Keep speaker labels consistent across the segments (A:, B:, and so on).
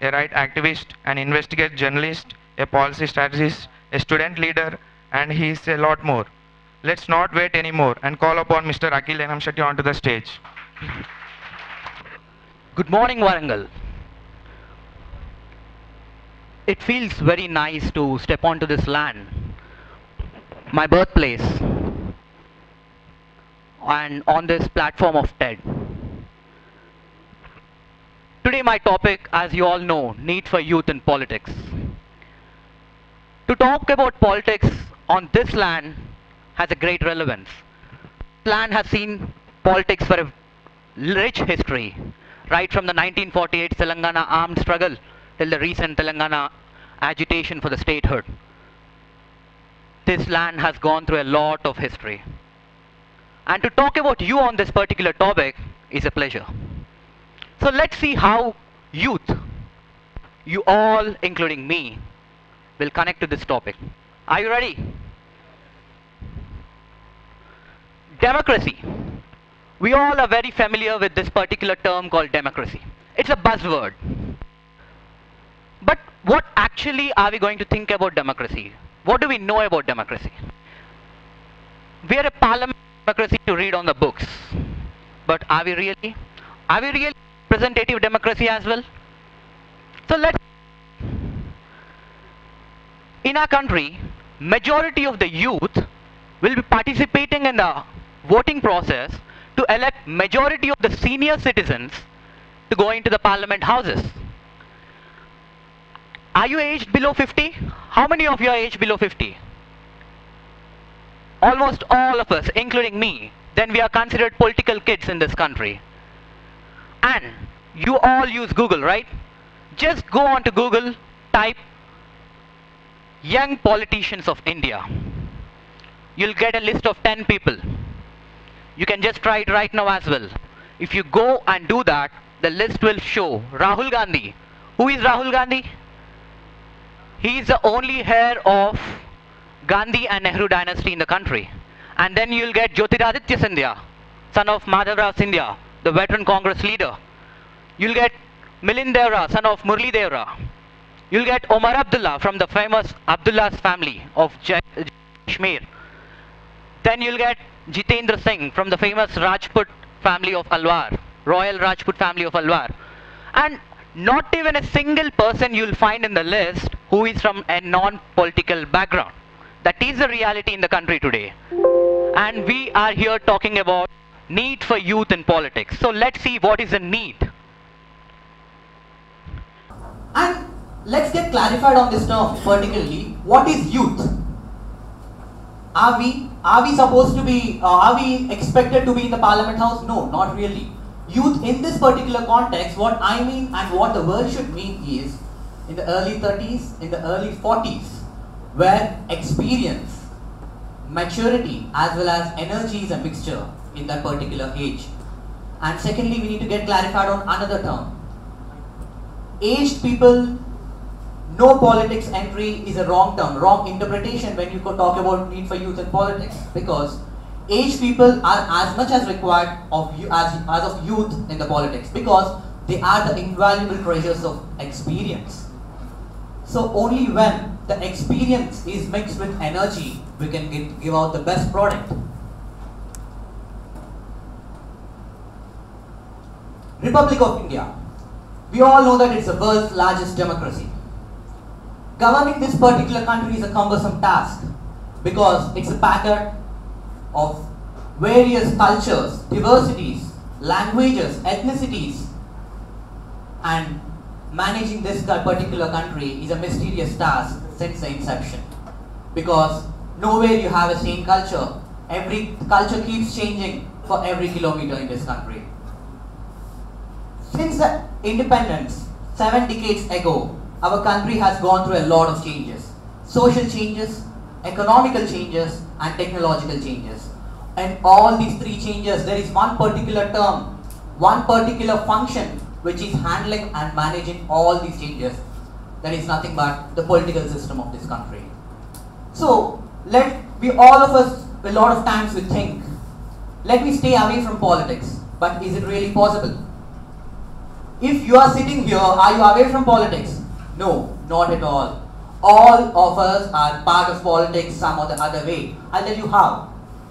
A: a right activist, an investigate journalist, a policy strategist, a student leader, and he is a lot more. Let's not wait anymore and call upon Mr. Akhil Enam Shetty onto the stage.
B: Good morning, Warangal. It feels very nice to step onto this land, my birthplace, and on this platform of TED. Today, my topic, as you all know, need for youth in politics. To talk about politics on this land has a great relevance. This land has seen politics for a rich history, right from the 1948 Telangana armed struggle till the recent Telangana agitation for the statehood. This land has gone through a lot of history. And to talk about you on this particular topic is a pleasure. So let's see how youth, you all including me, will connect to this topic. Are you ready? Democracy. We all are very familiar with this particular term called democracy. It's a buzzword. But what actually are we going to think about democracy? What do we know about democracy? We are a parliament democracy to read on the books. But are we really? Are we really representative democracy as well? So let's. In our country, majority of the youth will be participating in the voting process to elect majority of the senior citizens to go into the parliament houses. Are you aged below 50? How many of you are aged below 50? Almost all of us, including me. Then we are considered political kids in this country. And you all use Google, right? Just go on to Google, type young politicians of India. You'll get a list of 10 people. You can just try it right now as well. If you go and do that, the list will show Rahul Gandhi. Who is Rahul Gandhi? He is the only heir of Gandhi and Nehru dynasty in the country. And then you'll get Jyotiraditya Scindia, son of Madhavrao Scindia, the veteran Congress leader. You'll get Milind Devra, son of Murli Devra. You'll get Omar Abdullah from the famous Abdullah's family of Kashmir. Then you'll get Jitendra Singh from the famous Rajput family of Alwar, Royal Rajput family of Alwar. And not even a single person you'll find in the list who is from a non-political background. That is the reality in the country today. And we are here talking about need for youth in politics. So let's see what is the need.
C: And let's get clarified on this term particularly. What is youth? Are we supposed to be, are we expected to be in the parliament house? No, not really. Youth in this particular context, what I mean and what the word should mean is in the early 30s, in the early 40s, where experience, maturity as well as energy is a mixture in that particular age. And secondly, we need to get clarified on another term. Aged people, no politics entry is a wrong term, wrong interpretation when you talk about need for youth in politics, because aged people are as much as required of you as of youth in the politics, because they are the invaluable treasures of experience. So only when the experience is mixed with energy, we can give out the best product. Republic of India. We all know that it's the world's largest democracy. Governing this particular country is a cumbersome task because it's a packet of various cultures, diversities, languages, ethnicities, and managing this particular country is a mysterious task since the inception, because nowhere you have a same culture. Every culture keeps changing for every kilometer in this country. Since the independence 7 decades ago, our country has gone through a lot of changes. Social changes, economical changes, and technological changes. And all these three changes, there is one particular term, one particular function which is handling and managing all these changes. That is nothing but the political system of this country. So, all of us, a lot of times we think, let me stay away from politics, but is it really possible? If you are sitting here, are you away from politics? No, not at all. All of us are part of politics some or the other way. I'll tell you how.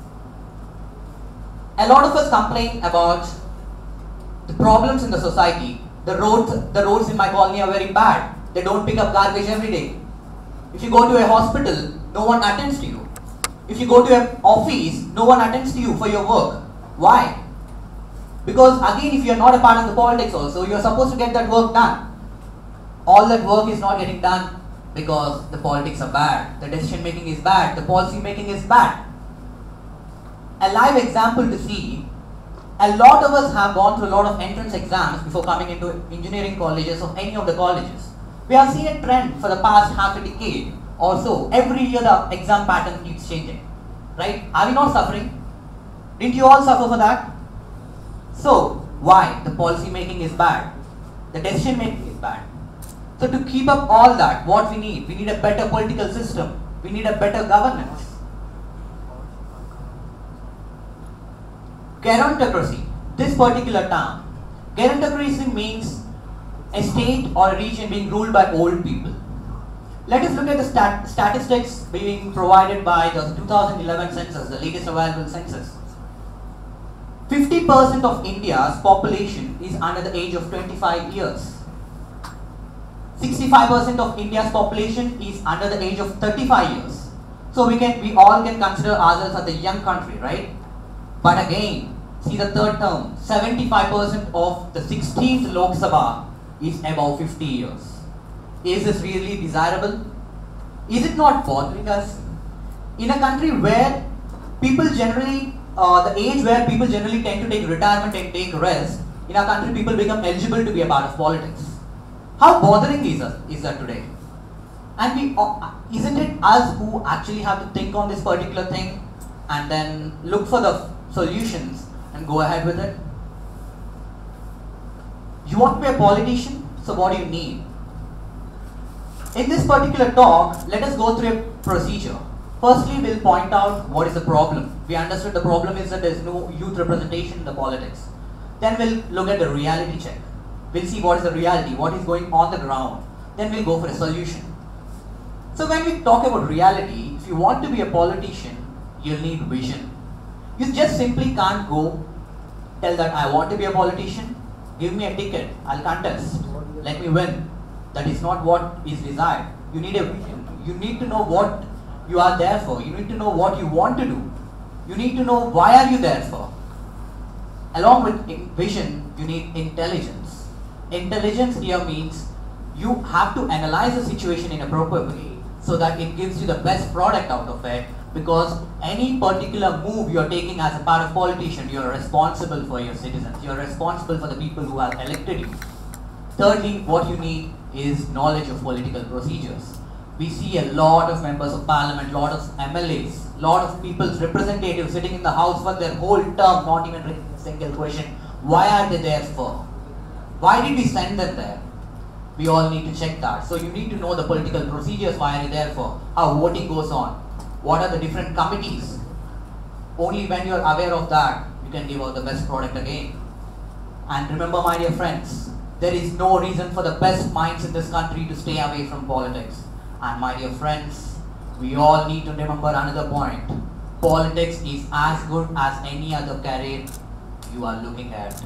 C: A lot of us complain about the problems in the society. The roads in my colony are very bad. They don't pick up garbage every day. If you go to a hospital, no one attends to you. If you go to an office, no one attends to you for your work. Why? Because again, if you are not a part of the politics also, you are supposed to get that work done. All that work is not getting done because the politics are bad, the decision making is bad, the policy making is bad. A live example to see, a lot of us have gone through a lot of entrance exams before coming into engineering colleges or any of the colleges. We have seen a trend for the past half a decade or so. Every year the exam pattern keeps changing. Right? Are we not suffering? Didn't you all suffer for that? So, why? The policy making is bad. The decision making is bad. So to keep up all that, what we need a better political system. We need a better governance. Gerontocracy. This particular term. Gerontocracy means a state or a region being ruled by old people. Let us look at the statistics being provided by the 2011 census, the latest available census. 50% of India's population is under the age of 25 years. 65% of India's population is under the age of 35 years. So we all can consider ourselves as a young country, right? But again, see the third term, 75% of the 16th Lok Sabha is above 50 years. Is this really desirable? Is it not bothering us? In a country where people generally, the age where people generally tend to take retirement and take rest, in our country people become eligible to be a part of politics. How bothering is that today? And isn't it us who actually have to think on this particular thing and then look for the solutions and go ahead with it? You want to be a politician, so what do you need? In this particular talk, let us go through a procedure. Firstly, we'll point out what is the problem. We understood the problem is that there is no youth representation in the politics. Then we'll look at the reality check. We'll see what is the reality, what is going on the ground. Then we'll go for a solution. So when we talk about reality, if you want to be a politician, you'll need vision. You just simply can't go tell that I want to be a politician, give me a ticket, I'll contest, let me win. That is not what is desired. You need a vision. You need to know what you are there for. You need to know what you want to do. You need to know why are you there for. Along with vision, you need intelligence. Intelligence here means you have to analyze the situation in a proper way so that it gives you the best product out of it, because any particular move you are taking as a part of politician, you are responsible for your citizens. You are responsible for the people who have elected you. Thirdly, what you need is knowledge of political procedures. We see a lot of members of parliament, lot of MLAs, lot of people's representatives sitting in the house for their whole term, not even raising a single question. Why are they there for? Why did we send them there? We all need to check that. So you need to know the political procedures, why are you there for, how voting goes on, what are the different committees. Only when you are aware of that, you can give out the best product again. And remember, my dear friends, there is no reason for the best minds in this country to stay away from politics. And my dear friends, we all need to remember another point. Politics is as good as any other career you are looking at.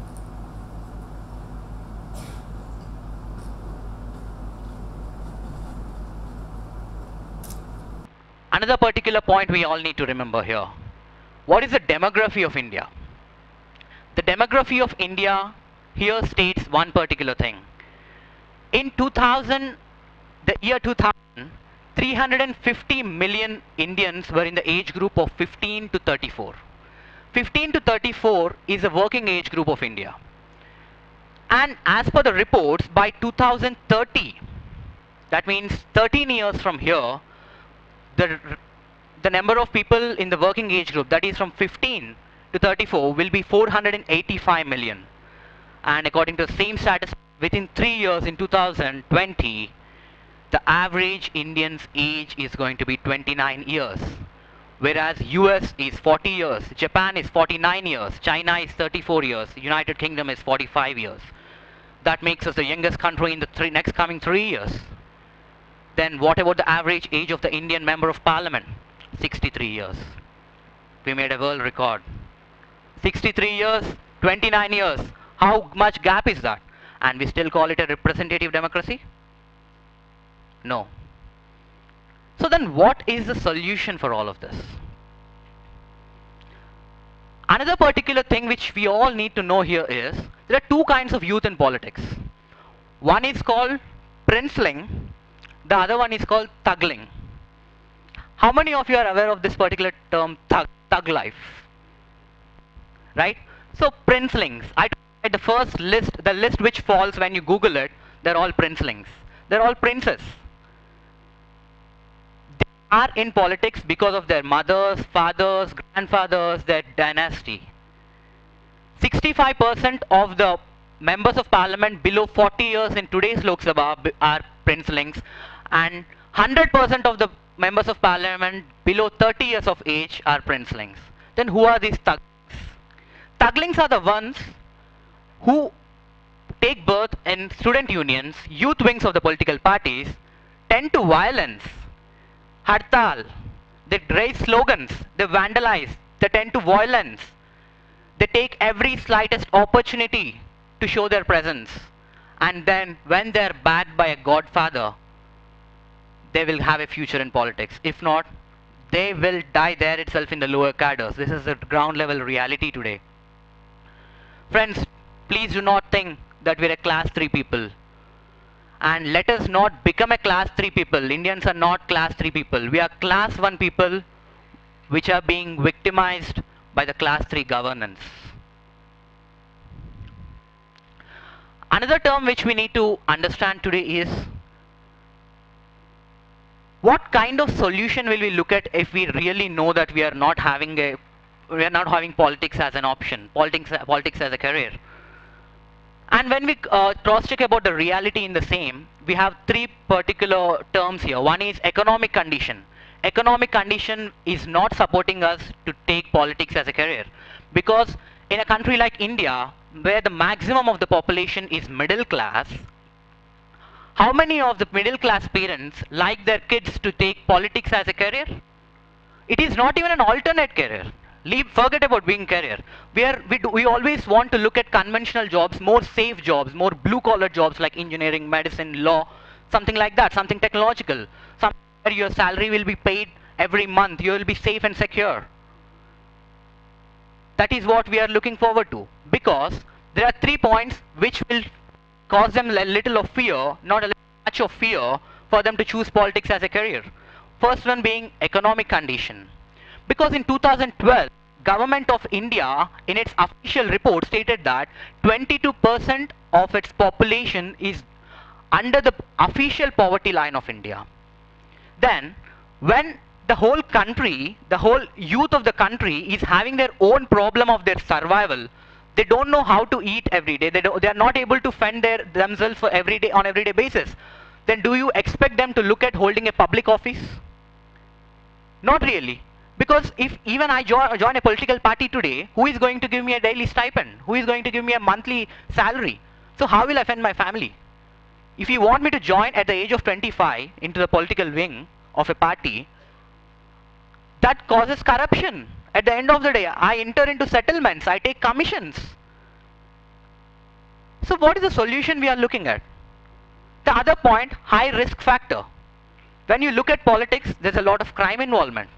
B: Another particular point we all need to remember here. What is the demography of India? The demography of India here states one particular thing. In 2000, the year 2000, 350 million Indians were in the age group of 15 to 34. 15 to 34 is a working age group of India. And as per the reports, by 2030, that means 13 years from here, the number of people in the working age group, that is from 15 to 34, will be 485 million. And according to the same status, within 3 years in 2020, the average Indian's age is going to be 29 years. Whereas US is 40 years, Japan is 49 years, China is 34 years, United Kingdom is 45 years. That makes us the youngest country in the next coming 3 years. Then what about the average age of the Indian member of parliament? 63 years. We made a world record. 63 years, 29 years. How much gap is that? And we still call it a representative democracy? No. So then what is the solution for all of this? Another particular thing which we all need to know here is there are two kinds of youth in politics. One is called princeling, the other one is called thugling. How many of you are aware of this particular term, thug life? Right? So princelings, I at the first list, the list which falls when you Google it, they're all princelings. They're all princes. They are in politics because of their mothers, fathers, grandfathers, their dynasty. 65% of the members of parliament below 40 years in today's Lok Sabha are princelings, and 100% of the members of parliament below 30 years of age are princelings. Then who are these thugs? Thuglings are the ones who take birth in student unions, youth wings of the political parties, tend to violence, hartal, they raise slogans, they vandalize, they tend to violence, they take every slightest opportunity to show their presence, and then when they are backed by a godfather, they will have a future in politics. If not, they will die there itself in the lower cadres. This is the ground level reality today. Friends, please do not think that we're a class 3 people. And let us not become a class 3 people. Indians are not class 3 people. We are class 1 people which are being victimized by the class 3 governance. Another term which we need to understand today is what kind of solution will we look at if we really know that we are not having politics as an option, politics as a career. And when we cross-check about the reality in the same, we have three particular terms here. One is economic condition. Economic condition is not supporting us to take politics as a career, because in a country like India, where the maximum of the population is middle class, how many of the middle class parents like their kids to take politics as a career? It is not even an alternate career. Forget about being career. We always want to look at conventional jobs, more safe jobs, more blue collar jobs like engineering, medicine, law, something like that, something technological, something where your salary will be paid every month, you will be safe and secure. That is what we are looking forward to, because there are 3 points which will cause them a little of fear, not a little much of fear, for them to choose politics as a career. First one being economic condition. Because in 2012, Government of India in its official report stated that 22% of its population is under the official poverty line of India. Then when the whole country, the whole youth of the country is having their own problem of their survival, they don't know how to eat every day, they are not able to fend themselves for every day on everyday basis, then do you expect them to look at holding a public office? Not really. Because if even I join a political party today, who is going to give me a daily stipend? Who is going to give me a monthly salary? So how will I fend my family? If you want me to join at the age of 25 into the political wing of a party, that causes corruption. At the end of the day, I enter into settlements, I take commissions. So what is the solution we are looking at? The other point, high risk factor. When you look at politics, there's a lot of crime involvement.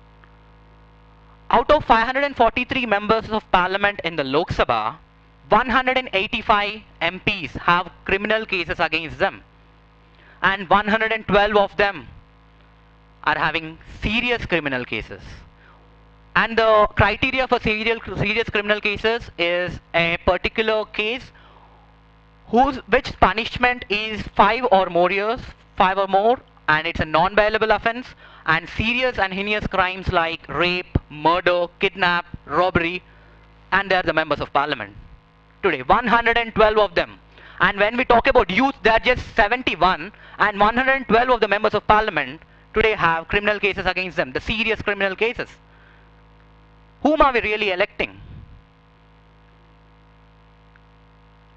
B: Out of 543 members of parliament in the Lok Sabha, 185 MPs have criminal cases against them, and 112 of them are having serious criminal cases. And the criteria for serious criminal cases is a particular case which punishment is 5 or more years, 5 or more, and it's a non-bailable offense, and serious and heinous crimes like rape, murder, kidnap, robbery, and they are the members of parliament. Today, 112 of them. And when we talk about youth, they are just 71, and 112 of the members of parliament today have criminal cases against them, the serious criminal cases. Whom are we really electing?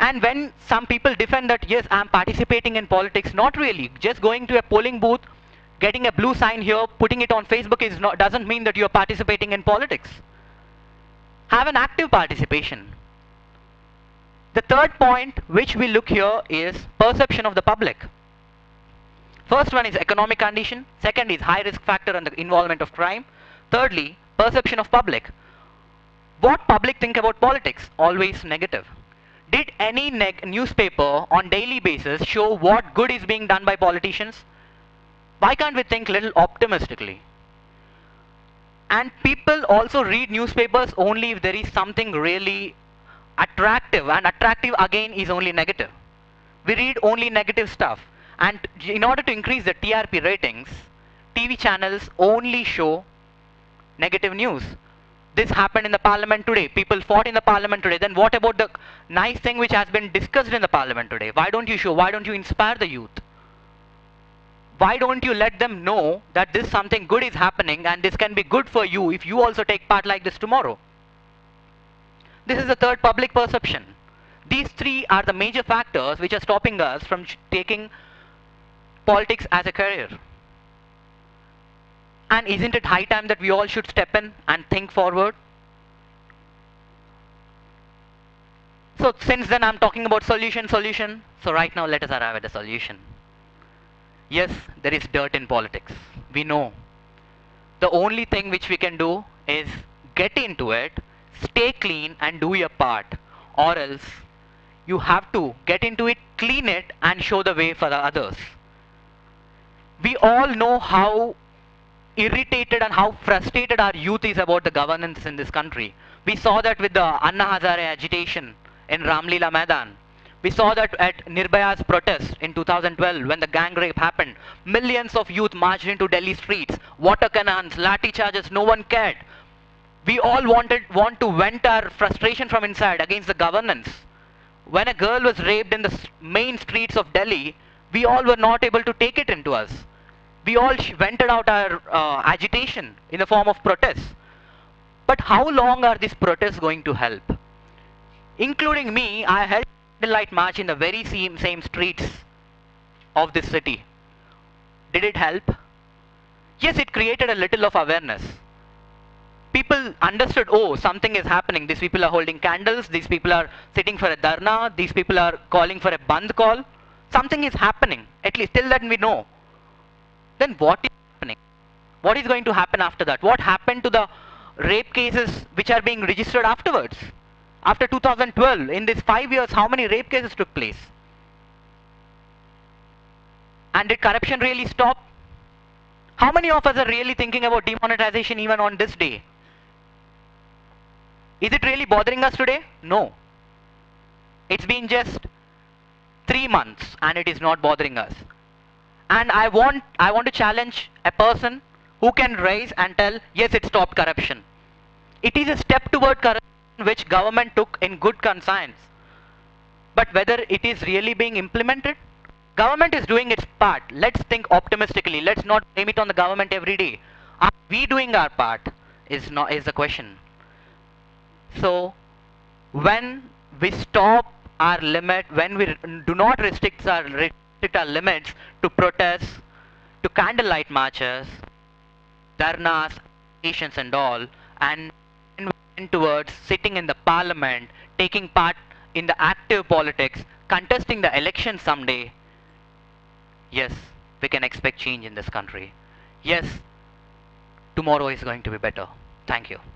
B: And when some people defend that, yes, I'm participating in politics, not really. Just going to a polling booth, getting a blue sign here, putting it on Facebook doesn't mean that you're participating in politics. Have an active participation. The third point which we look here is perception of the public. First one is economic condition. Second is high risk factor and the involvement of crime. Thirdly, perception of public. What public think about politics? Always negative. Did any newspaper on daily basis show what good is being done by politicians? Why can't we think little optimistically? And people also read newspapers only if there is something really attractive, and attractive again is only negative. We read only negative stuff, and in order to increase the TRP ratings, TV channels only show negative news. This happened in the parliament today. People fought in the parliament today. Then what about the nice thing which has been discussed in the parliament today? Why don't you show? Why don't you inspire the youth? Why don't you let them know that this something good is happening and this can be good for you if you also take part like this tomorrow? This is the third, public perception. These three are the major factors which are stopping us from taking politics as a career. And isn't it high time that we all should step in and think forward? So since then I'm talking about solution. So right now let us arrive at a solution. Yes, there is dirt in politics. We know. The only thing which we can do is get into it, stay clean and do your part. Or else you have to get into it, clean it and show the way for the others. We all know how irritated and how frustrated our youth is about the governance in this country. We saw that with the Anna Hazare agitation in Ramlila Maidan. We saw that at Nirbhaya's protest in 2012 when the gang rape happened. Millions of youth marched into Delhi streets, water cannons, lathi charges, no one cared. We all want to vent our frustration from inside against the governance. When a girl was raped in the main streets of Delhi, we all were not able to take it into us. We all vented out our agitation in the form of protests. But how long are these protests going to help? Including me, I held a candlelight march in the very same streets of this city. Did it help? Yes, it created a little of awareness. People understood, oh, something is happening. These people are holding candles. These people are sitting for a dharna. These people are calling for a bandh call. Something is happening. At least till then we know. Then what is happening? What is going to happen after that? What happened to the rape cases which are being registered afterwards? After 2012, in these 5 years, how many rape cases took place? And did corruption really stop? How many of us are really thinking about demonetization even on this day? Is it really bothering us today? No. It's been just 3 months and it is not bothering us. And I want to challenge a person who can raise and tell, yes, it stopped corruption. It is a step toward corruption which government took in good conscience. But whether it is really being implemented? Government is doing its part. Let's think optimistically. Let's not blame it on the government every day. Are we doing our part is the question. So when we stop our limit, when we do not restrict our limits to protests, to candlelight marches, dharnas, agitations and all, and towards sitting in the parliament, taking part in the active politics, contesting the election someday, yes, we can expect change in this country. Yes, tomorrow is going to be better. Thank you.